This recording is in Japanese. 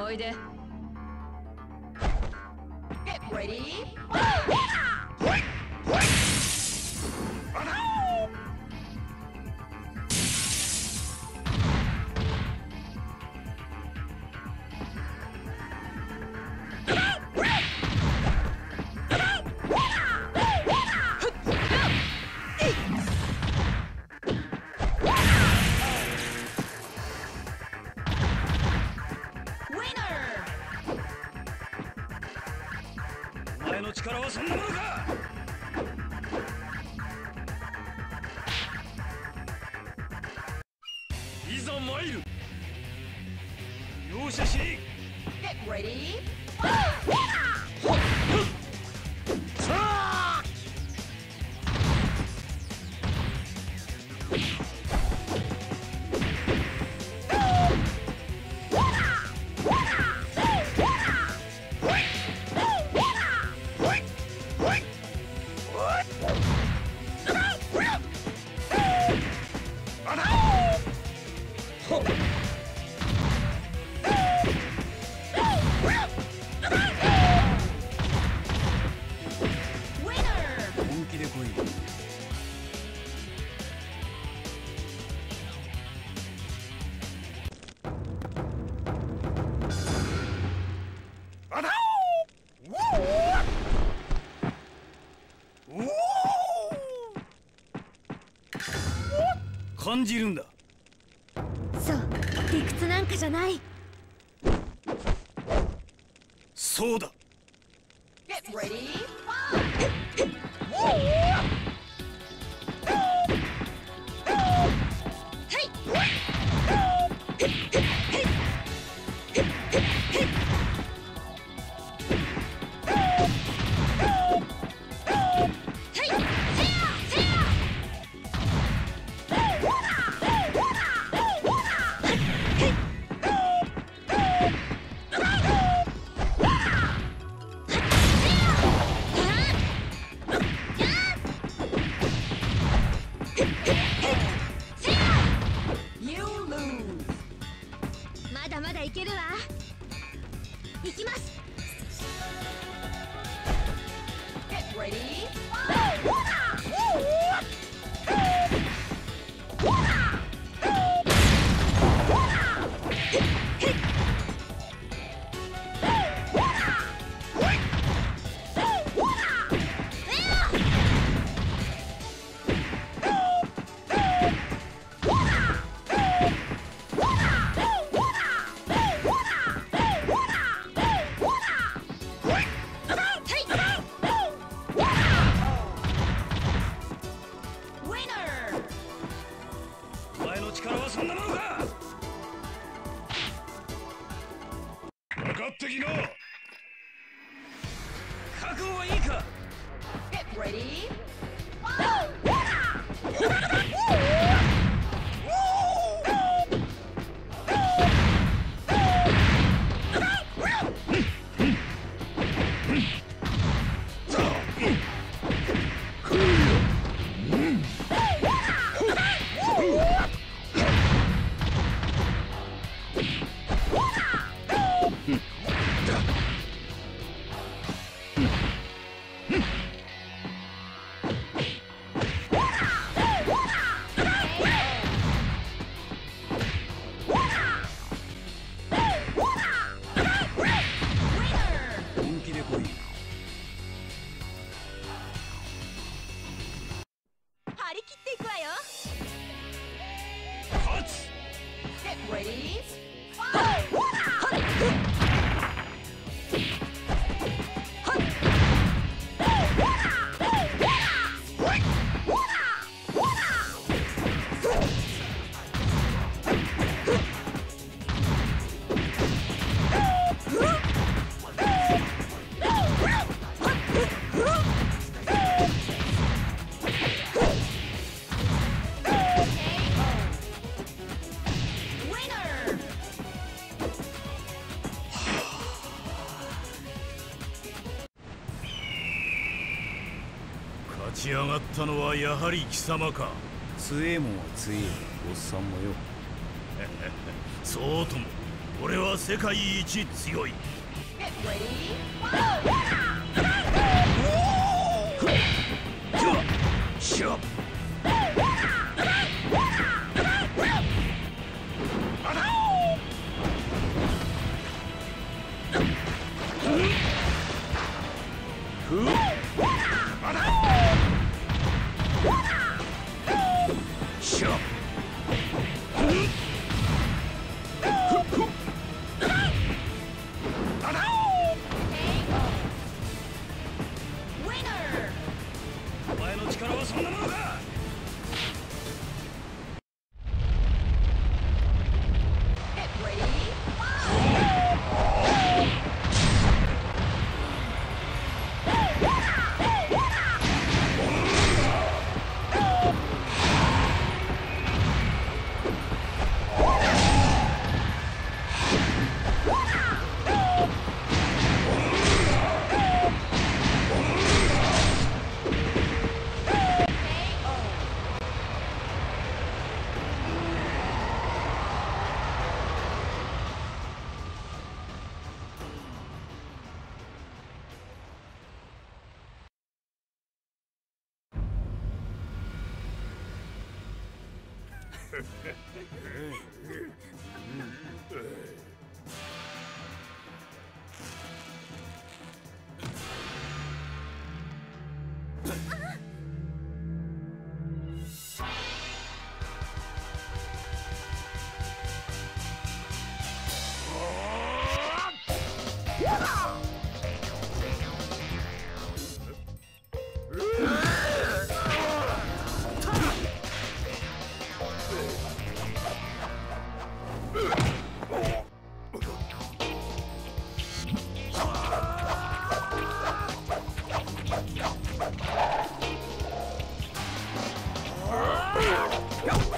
おいで。Get ready. Winner. お前の力はそんなものか。いざ参る。容赦しねえ。 Get ready. 本気で来い。感じるんだ。 そう、理屈なんかじゃない。 そうだ。 Get ready. まだまだいけるわ。行きます。 Get ready. Winner. お前の力はそんなものか。分かってきな。覚悟はいいか。 Get ready. 本気で来い。 張り切っていくわよ。 勝つ。 Get ready. Winner. 勝ち上がったのはやはり貴様か。 強えもんは強え、おっさんもよ。 そうとも。 俺は世界一強い。 Get ready. Winner. お前の力はそんなものか。 Get ready. Go!